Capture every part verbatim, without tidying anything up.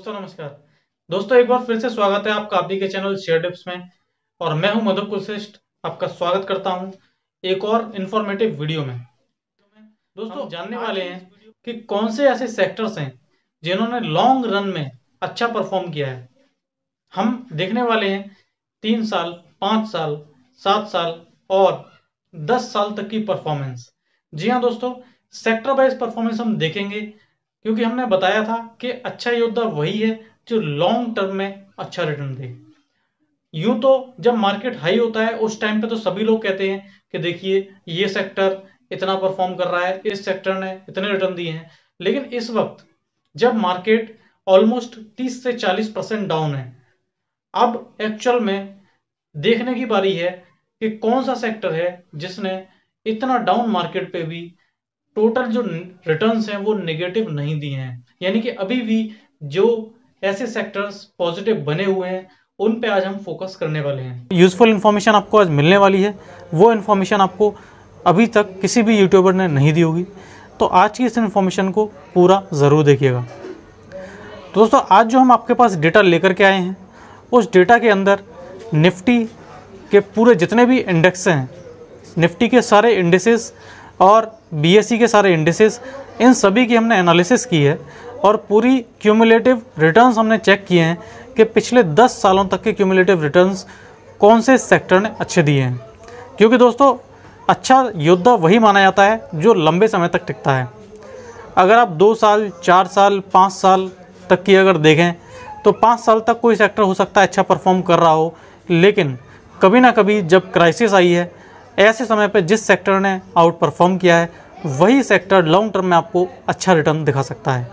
दोस्तों नमस्कार। दोस्तों एक बार फिर से स्वागत है आपका आपके चैनल शेयर टिप्स में। और मैं हूं मधु कुलश्रेष्ठ, आपका स्वागत करता हूं एक और इंफॉर्मेटिव वीडियो में। दोस्तों जानने वाले हैं कि कौन से ऐसे सेक्टर्स हैं जिन्होंने लॉन्ग रन में अच्छा परफॉर्म किया है। हम देखने वाले हैं तीन साल, पांच साल, सात साल और दस साल तक की परफॉर्मेंस। जी हाँ दोस्तों, सेक्टर वाइज परफॉर्मेंस हम देखेंगे, क्योंकि हमने बताया था कि अच्छा योद्धा वही है जो लॉन्ग टर्म में अच्छा रिटर्न दे। यूं तो जब मार्केट हाई होता है उस टाइम पे तो सभी लोग कहते हैं कि देखिए ये सेक्टर इतना परफॉर्म कर रहा है, इस सेक्टर ने इतने रिटर्न दिए हैं। लेकिन इस वक्त जब मार्केट ऑलमोस्ट तीस से चालीस परसेंट डाउन है, अब एक्चुअल में देखने की बारी है कि कौन सा सेक्टर है जिसने इतना डाउन मार्केट पे भी टोटल जो रिटर्न्स हैं वो नेगेटिव नहीं दिए हैं। यानी कि अभी भी जो ऐसे सेक्टर्स पॉजिटिव बने हुए हैं उन पे आज हम फोकस करने वाले हैं। यूजफुल इन्फॉर्मेशन आपको आज मिलने वाली है, वो इन्फॉर्मेशन आपको अभी तक किसी भी यूट्यूबर ने नहीं दी होगी, तो आज की इस इन्फॉर्मेशन को पूरा ज़रूर देखिएगा। तो दोस्तों आज जो हम आपके पास डेटा लेकर के आए हैं, उस डेटा के अंदर निफ्टी के पूरे जितने भी इंडेक्स हैं, निफ्टी के सारे इंडेसेस और बीएसई के सारे इंडेसेस, इन सभी की हमने एनालिसिस की है और पूरी क्यूमुलेटिव रिटर्न्स हमने चेक किए हैं कि पिछले दस सालों तक के क्यूमुलेटिव रिटर्न्स कौन से सेक्टर ने अच्छे दिए हैं। क्योंकि दोस्तों अच्छा योद्धा वही माना जाता है जो लंबे समय तक टिकता है। अगर आप दो साल, चार साल, पाँच साल तक की अगर देखें तो पाँच साल तक कोई सेक्टर हो सकता है अच्छा परफॉर्म कर रहा हो, लेकिन कभी ना कभी जब क्राइसिस आई है, ऐसे समय पे जिस सेक्टर ने आउट परफॉर्म किया है वही सेक्टर लॉन्ग टर्म में आपको अच्छा रिटर्न दिखा सकता है।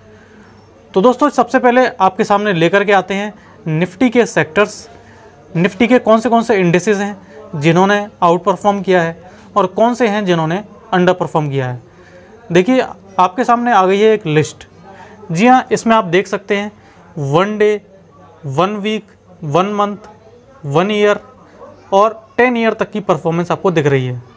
तो दोस्तों सबसे पहले आपके सामने लेकर के आते हैं निफ्टी के सेक्टर्स, निफ्टी के कौन से कौन से इंडेसेस हैं जिन्होंने आउट परफॉर्म किया है और कौन से हैं जिन्होंने अंडर परफॉर्म किया है। देखिए आपके सामने आ गई है एक लिस्ट। जी हाँ, इसमें आप देख सकते हैं one day, one week, one month, one year और टेन ईयर तक की परफॉर्मेंस आपको दिख रही है।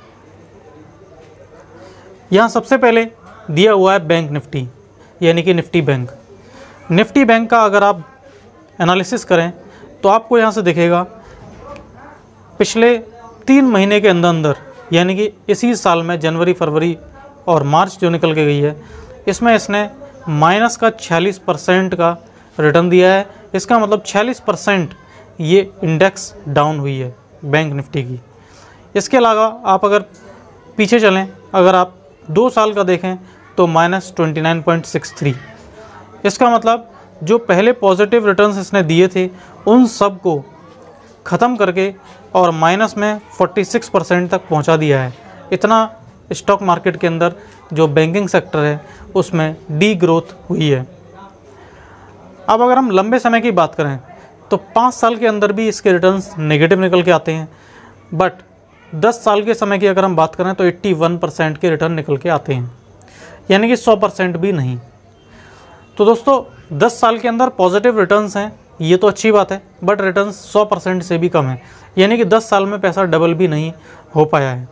यहाँ सबसे पहले दिया हुआ है बैंक निफ्टी, यानी कि निफ्टी बैंक। निफ्टी बैंक का अगर आप एनालिसिस करें तो आपको यहाँ से दिखेगा पिछले तीन महीने के अंदर अंदर, यानी कि इसी साल में जनवरी, फरवरी और मार्च जो निकल के गई है, इसमें इसने माइनस का छियालीस परसेंट का रिटर्न दिया है। इसका मतलब छियालीस परसेंट ये इंडेक्स डाउन हुई है बैंक निफ्टी की। इसके अलावा आप अगर पीछे चलें, अगर आप दो साल का देखें तो minus twenty nine point six three. इसका मतलब जो पहले पॉजिटिव रिटर्न्स इसने दिए थे उन सब को ख़त्म करके और माइनस में छियालीस परसेंट तक पहुंचा दिया है। इतना स्टॉक मार्केट के अंदर जो बैंकिंग सेक्टर है उसमें डी ग्रोथ हुई है। अब अगर हम लंबे समय की बात करें तो पाँच साल के अंदर भी इसके रिटर्न्स नेगेटिव निकल के आते हैं, बट दस साल के समय की अगर हम बात करें तो इक्यासी परसेंट के रिटर्न निकल के आते हैं, यानी कि सौ परसेंट भी नहीं। तो दोस्तों दस साल के अंदर पॉजिटिव रिटर्न्स हैं, ये तो अच्छी बात है, बट रिटर्न्स सौ परसेंट से भी कम है, यानी कि दस साल में पैसा डबल भी नहीं हो पाया है।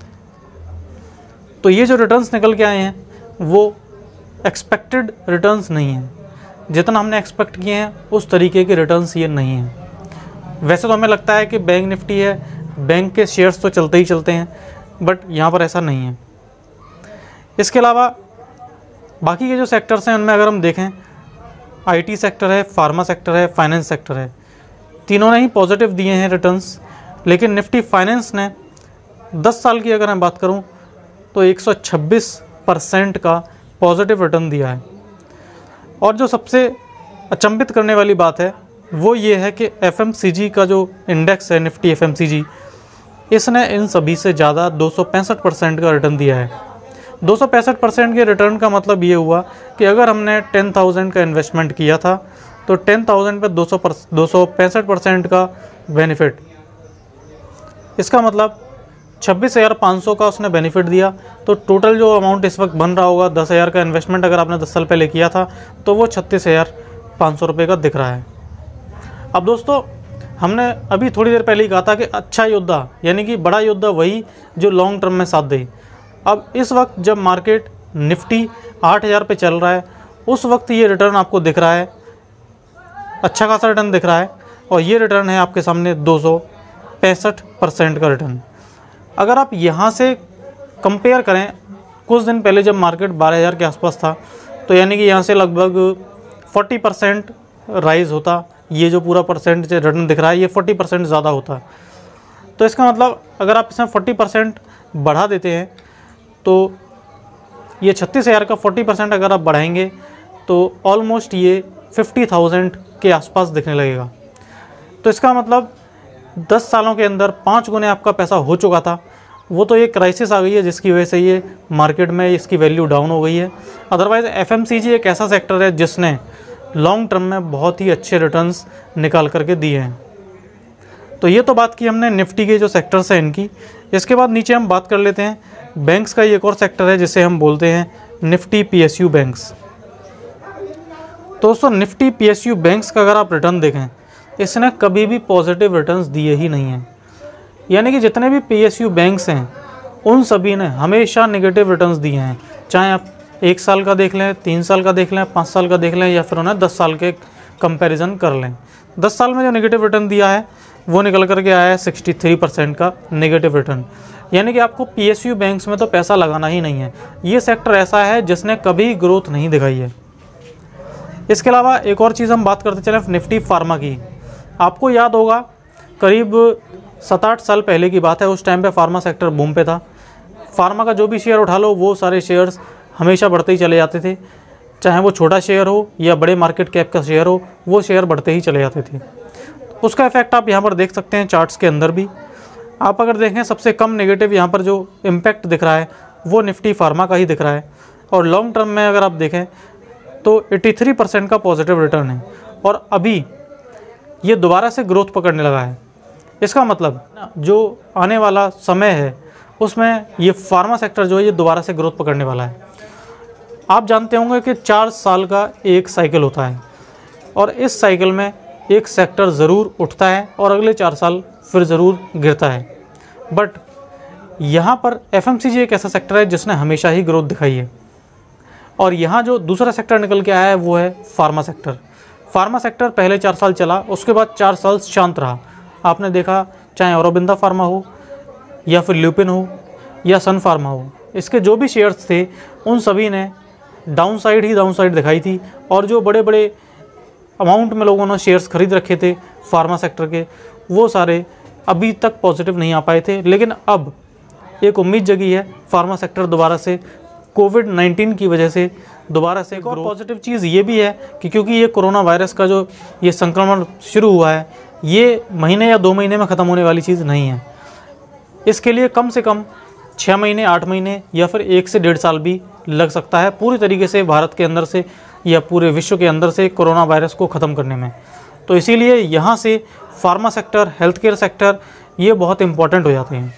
तो ये जो रिटर्न्स निकल के आए हैं वो एक्सपेक्टेड रिटर्न्स नहीं हैं, जितना हमने एक्सपेक्ट किए हैं उस तरीके के रिटर्न्स ये नहीं हैं। वैसे तो हमें लगता है कि बैंक निफ्टी है, बैंक के शेयर्स तो चलते ही चलते हैं, बट यहाँ पर ऐसा नहीं है। इसके अलावा बाकी के जो सेक्टर्स हैं उनमें अगर हम देखें, आईटी सेक्टर है, फार्मा सेक्टर है, फाइनेंस सेक्टर है, तीनों ने ही पॉजिटिव दिए हैं रिटर्न्स। लेकिन निफ्टी फाइनेंस ने दस साल की अगर मैं बात करूं तो एक सौ छब्बीस परसेंट का पॉजिटिव रिटर्न दिया है। और जो सबसे अचंभित करने वाली बात है वो ये है कि एफएमसीजी का जो इंडेक्स है, निफ्टी एफएमसीजी, इसने इन सभी से ज़्यादा दो सौ पैंसठ परसेंट का रिटर्न दिया है। दो सौ पैंसठ परसेंट के रिटर्न का मतलब ये हुआ कि अगर हमने टेन थाउजेंड का इन्वेस्टमेंट किया था तो टेन थाउजेंड पे दो सौ दो सौ पैंसठ परसेंट का बेनिफिट, इसका मतलब छब्बीस हज़ार पाँच सौ का उसने बेनिफिट दिया। तो टोटल जो अमाउंट इस वक्त बन रहा होगा, दस हज़ार का इन्वेस्टमेंट अगर आपने दस साल पहले किया था तो वो छत्तीस हज़ार पाँच सौ रुपये का दिख रहा है। अब दोस्तों हमने अभी थोड़ी देर पहले ही कहा था कि अच्छा योद्धा यानी कि बड़ा योद्धा वही जो लॉन्ग टर्म में साथ दे। अब इस वक्त जब मार्केट निफ्टी आठ हज़ार पे चल रहा है, उस वक्त ये रिटर्न आपको दिख रहा है अच्छा खासा रिटर्न दिख रहा है और ये रिटर्न है आपके सामने दो सौ पैंसठ परसेंट का रिटर्न। अगर आप यहाँ से कंपेयर करें, कुछ दिन पहले जब मार्केट बारह हज़ार के आसपास था, तो यानी कि यहाँ से लगभग चालीस परसेंट राइज़ होता। ये जो पूरा परसेंट जो रिटर्न दिख रहा है ये चालीस परसेंट ज़्यादा होता। तो इसका मतलब अगर आप इसमें चालीस परसेंट बढ़ा देते हैं तो ये छत्तीस हज़ार का चालीस परसेंट अगर आप बढ़ाएंगे तो ऑलमोस्ट ये पचास हज़ार के आसपास दिखने लगेगा। तो इसका मतलब दस सालों के अंदर पाँच गुने आपका पैसा हो चुका था। वो तो ये क्राइसिस आ गई है जिसकी वजह से ये मार्केट में इसकी वैल्यू डाउन हो गई है। अदरवाइज़ एफएमसीजी एक ऐसा सेक्टर है जिसने लॉन्ग टर्म में बहुत ही अच्छे रिटर्न्स निकाल करके दिए हैं। तो ये तो बात की हमने निफ्टी के जो सेक्टर्स हैं इनकी। इसके बाद नीचे हम बात कर लेते हैं बैंक्स का। एक और सेक्टर है जिसे हम बोलते हैं निफ्टी पीएसयू बैंक्स। तो दोस्तों निफ्टी पीएसयू बैंक्स का अगर आप रिटर्न देखें, इसने कभी भी पॉजिटिव रिटर्न्स दिए ही नहीं हैं। यानी कि जितने भी पीएसयू बैंक्स हैं उन सभी ने हमेशा नेगेटिव रिटर्न्स दिए हैं। चाहे आप एक साल का देख लें, तीन साल का देख लें, पाँच साल का देख लें, या फिर उन्हें दस साल के कंपैरिजन कर लें। दस साल में जो नेगेटिव रिटर्न दिया है वो निकल करके आया है तिरसठ परसेंट का नेगेटिव रिटर्न। यानी कि आपको पीएसयू बैंक्स में तो पैसा लगाना ही नहीं है। ये सेक्टर ऐसा है जिसने कभी ग्रोथ नहीं दिखाई है। इसके अलावा एक और चीज़ हम बात करते चलें निफ्टी फार्मा की। आपको याद होगा करीब सात आठ साल पहले की बात है, उस टाइम पे फार्मा सेक्टर बूम पे था। फार्मा का जो भी शेयर उठा लो वो सारे शेयर्स हमेशा बढ़ते ही चले जाते थे। चाहे वो छोटा शेयर हो या बड़े मार्केट कैप का शेयर हो, वो शेयर बढ़ते ही चले जाते थे। उसका इफेक्ट आप यहाँ पर देख सकते हैं चार्ट्स के अंदर भी। आप अगर देखें सबसे कम नेगेटिव यहाँ पर जो इम्पैक्ट दिख रहा है वो निफ्टी फार्मा का ही दिख रहा है। और लॉन्ग टर्म में अगर आप देखें तो तिरासी परसेंट का पॉजिटिव रिटर्न है और अभी ये दोबारा से ग्रोथ पकड़ने लगा है। इसका मतलब जो आने वाला समय है उसमें ये फार्मा सेक्टर जो है ये दोबारा से ग्रोथ पकड़ने वाला है। आप जानते होंगे कि चार साल का एक साइकिल होता है और इस साइकिल में एक सेक्टर ज़रूर उठता है और अगले चार साल फिर ज़रूर गिरता है। बट यहाँ पर एफएमसीजी एक ऐसा सेक्टर है जिसने हमेशा ही ग्रोथ दिखाई है। और यहाँ जो दूसरा सेक्टर निकल के आया है वो है फार्मा सेक्टर। फार्मा सेक्टर पहले चार साल चला, उसके बाद चार साल शांत रहा। आपने देखा चाहे औरोबिंदो फार्मा हो या फिर ल्यूपिन हो या सन फार्मा हो, इसके जो भी शेयर्स थे उन सभी ने डाउन साइड ही डाउन साइड दिखाई थी। और जो बड़े बड़े अमाउंट में लोगों ने शेयर्स खरीद रखे थे फार्मा सेक्टर के, वो सारे अभी तक पॉजिटिव नहीं आ पाए थे। लेकिन अब एक उम्मीद जगी है फार्मा सेक्टर दोबारा से कोविड नाइन्टीन की वजह से दोबारा से। एक और पॉजिटिव चीज़ ये भी है कि क्योंकि ये कोरोना वायरस का जो ये संक्रमण शुरू हुआ है ये महीने या दो महीने में ख़त्म होने वाली चीज़ नहीं है। इसके लिए कम से कम छः महीने, आठ महीने या फिर एक से डेढ़ साल भी लग सकता है पूरी तरीके से भारत के अंदर से या पूरे विश्व के अंदर से कोरोना वायरस को ख़त्म करने में। तो इसीलिए यहाँ से pharma sector, health care sector ये बहुत इम्पॉर्टेंट हो जाते हैं।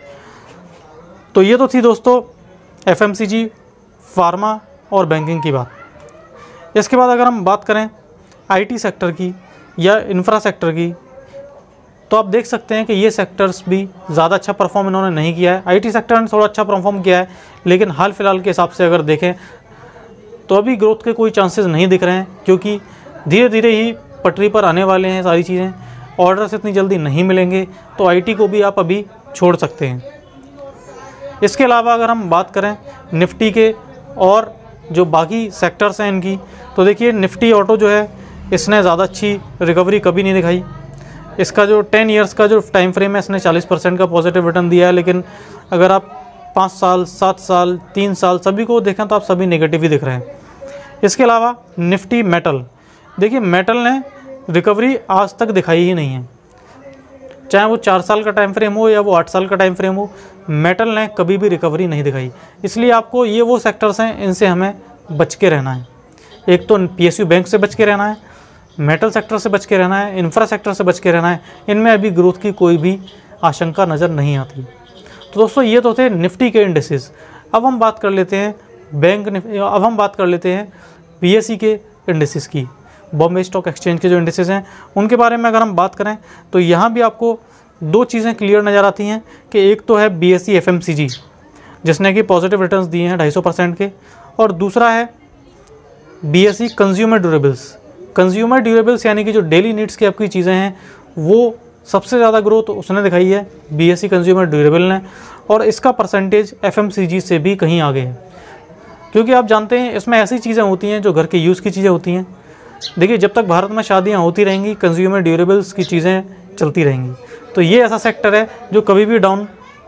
तो ये तो थी दोस्तों एफएमसीजी, फार्मा और बैंकिंग की बात। इसके बाद अगर हम बात करें आईटी सेक्टर की या इंफ्रा सेक्टर की, तो आप देख सकते हैं कि ये सेक्टर्स भी ज़्यादा अच्छा परफॉर्म इन्होंने नहीं किया है। आईटी सेक्टर ने थोड़ा अच्छा परफॉर्म किया है, लेकिन हाल फिलहाल के हिसाब से अगर देखें तो अभी ग्रोथ के कोई चांसेस नहीं दिख रहे हैं, क्योंकि धीरे धीरे ही पटरी पर आने वाले हैं सारी चीज़ें। ऑर्डर्स इतनी जल्दी नहीं मिलेंगे तो आईटी को भी आप अभी छोड़ सकते हैं। इसके अलावा अगर हम बात करें निफ्टी के और जो बाकी सेक्टर्स हैं इनकी, तो देखिए निफ्टी ऑटो जो है इसने ज़्यादा अच्छी रिकवरी कभी नहीं दिखाई। इसका जो टेन इयर्स का जो टाइम फ्रेम है इसने चालीस परसेंट का पॉजिटिव रिटर्न दिया है। लेकिन अगर आप पाँच साल, सात साल, तीन साल सभी को देखें तो आप सभी नेगेटिव ही दिख रहे हैं। इसके अलावा निफ्टी मेटल, देखिए मेटल ने रिकवरी आज तक दिखाई ही नहीं है। चाहे वो चार साल का टाइम फ्रेम हो या वो आठ साल का टाइम फ्रेम हो, मेटल ने कभी भी रिकवरी नहीं दिखाई। इसलिए आपको ये वो सेक्टर्स हैं इनसे हमें बच के रहना है। एक तो पीएसयू बैंक से बच के रहना है, मेटल सेक्टर से बच के रहना है, इंफ्रा सेक्टर से बच के रहना है। इनमें अभी ग्रोथ की कोई भी आशंका नज़र नहीं आती। तो दोस्तों ये तो थे निफ्टी के इंडेक्सेस। अब हम बात कर लेते हैं बैंक अब हम बात कर लेते हैं बीएसई के इंडेक्सेस की। बॉम्बे स्टॉक एक्सचेंज के जो इंडेक्सेस हैं उनके बारे में अगर हम बात करें तो यहाँ भी आपको दो चीज़ें क्लियर नज़र आती हैं कि एक तो है बीएसई एफएमसीजी जिसने कि पॉजिटिव रिटर्न्स दिए हैं ढाई सौ परसेंट के, और दूसरा है BSE consumer durables consumer durables यानी कि जो डेली नीड्स की आपकी चीज़ें हैं वो सबसे ज़्यादा ग्रोथ उसने दिखाई है बीएसई कंज्यूमर ड्यूरेबल ने, और इसका परसेंटेज एफएमसीजी से भी कहीं आगे है। क्योंकि आप जानते हैं इसमें ऐसी चीज़ें होती हैं जो घर के यूज़ की चीज़ें होती हैं। देखिए, जब तक भारत में शादियाँ होती रहेंगी कंज्यूमर ड्यूरेबल्स की चीज़ें चलती रहेंगी। तो ये ऐसा सेक्टर है जो कभी भी डाउन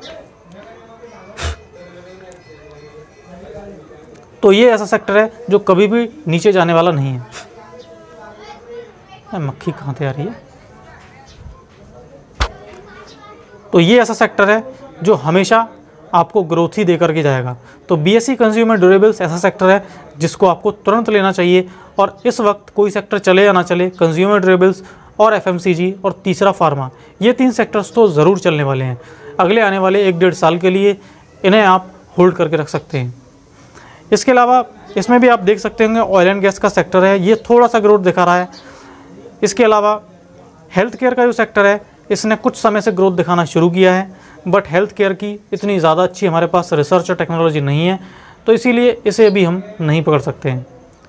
तो ये ऐसा सेक्टर है जो कभी भी नीचे जाने वाला नहीं है। मक्खी कहाँ से आ रही है? तो ये ऐसा सेक्टर है जो हमेशा आपको ग्रोथ ही दे करके जाएगा। तो बीएसई कंज्यूमर ड्यूरेबल्स ऐसा सेक्टर है जिसको आपको तुरंत लेना चाहिए। और इस वक्त कोई सेक्टर चले या ना चले, कंज्यूमर ड्यूरेबल्स और एफएमसीजी और तीसरा फार्मा, ये तीन सेक्टर्स तो ज़रूर चलने वाले हैं। अगले आने वाले एक डेढ़ साल के लिए इन्हें आप होल्ड करके रख सकते हैं। इसके अलावा इसमें भी आप देख सकते होंगे ऑयल एंड गैस का सेक्टर है, ये थोड़ा सा ग्रोथ दिखा रहा है। इसके अलावा हेल्थ केयर का जो सेक्टर है इसने कुछ समय से ग्रोथ दिखाना शुरू किया है, बट हेल्थ केयर की इतनी ज़्यादा अच्छी हमारे पास रिसर्च और टेक्नोलॉजी नहीं है, तो इसीलिए इसे अभी हम नहीं पकड़ सकते हैं।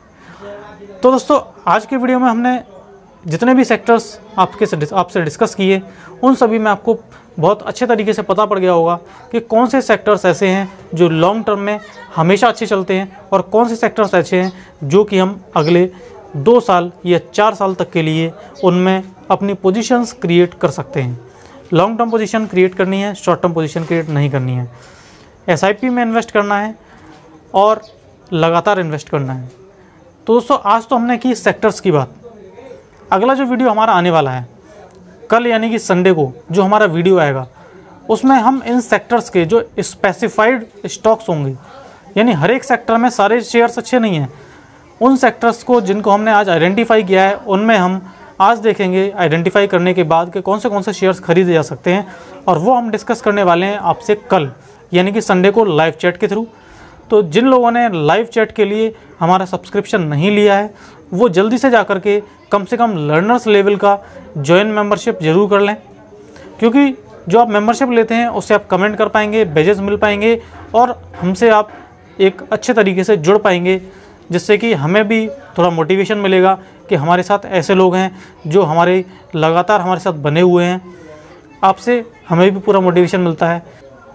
तो दोस्तों, आज की वीडियो में हमने जितने भी सेक्टर्स आपके आपसे डिस्कस किए उन सभी में आपको बहुत अच्छे तरीके से पता पड़ गया होगा कि कौन से सेक्टर्स ऐसे हैं जो लॉन्ग टर्म में हमेशा अच्छे चलते हैं और कौन से सेक्टर्स ऐसे हैं जो कि हम अगले दो साल या चार साल तक के लिए उनमें अपनी पोजीशंस क्रिएट कर सकते हैं। लॉन्ग टर्म पोजीशन क्रिएट करनी है, शॉर्ट टर्म पोजीशन क्रिएट नहीं करनी है। एसआईपी में इन्वेस्ट करना है और लगातार इन्वेस्ट करना है। तो दोस्तों, आज तो हमने की सेक्टर्स की बात। अगला जो वीडियो हमारा आने वाला है कल यानी कि संडे को जो हमारा वीडियो आएगा, उसमें हम इन सेक्टर्स के जो स्पेसिफाइड स्टॉक्स होंगे, यानी हर एक सेक्टर में सारे शेयर्स अच्छे नहीं हैं, उन सेक्टर्स को जिनको हमने आज आइडेंटिफाई किया है उनमें हम आज देखेंगे आइडेंटिफाई करने के बाद कि कौन से कौन से शेयर्स खरीदे जा सकते हैं, और वो हम डिस्कस करने वाले हैं आपसे कल यानी कि संडे को लाइव चैट के थ्रू। तो जिन लोगों ने लाइव चैट के लिए हमारा सब्सक्रिप्शन नहीं लिया है वो जल्दी से जा कर के कम से कम लर्नर्स लेवल का जॉइन मेंबरशिप ज़रूर कर लें, क्योंकि जो आप मेंबरशिप लेते हैं उससे आप कमेंट कर पाएंगे, बैजेस मिल पाएंगे और हमसे आप एक अच्छे तरीके से जुड़ पाएंगे, जिससे कि हमें भी थोड़ा मोटिवेशन मिलेगा कि हमारे साथ ऐसे लोग हैं जो हमारे लगातार हमारे साथ बने हुए हैं। आपसे हमें भी पूरा मोटिवेशन मिलता है।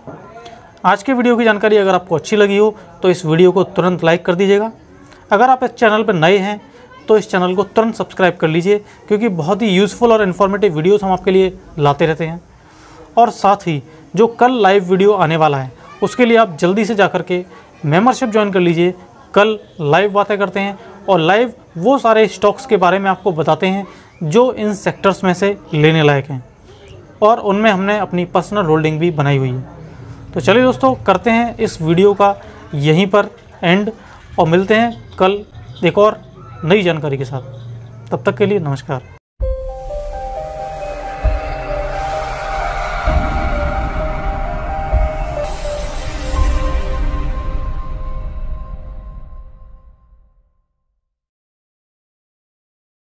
आज के वीडियो की जानकारी अगर आपको अच्छी लगी हो तो इस वीडियो को तुरंत लाइक कर दीजिएगा। अगर आप इस चैनल पर नए हैं तो इस चैनल को तुरंत सब्सक्राइब कर लीजिए, क्योंकि बहुत ही यूज़फुल और इन्फॉर्मेटिव वीडियोस हम आपके लिए लाते रहते हैं। और साथ ही जो कल लाइव वीडियो आने वाला है उसके लिए आप जल्दी से जाकर के मेंबरशिप ज्वाइन कर लीजिए। कल लाइव बातें करते हैं और लाइव वो सारे स्टॉक्स के बारे में आपको बताते हैं जो इन सेक्टर्स में से लेने लायक हैं, और उनमें हमने अपनी पर्सनल होल्डिंग भी बनाई हुई है। तो चलिए दोस्तों, करते हैं इस वीडियो का यहीं पर एंड और मिलते हैं कल एक और नई जानकारी के साथ। तब तक के लिए नमस्कार।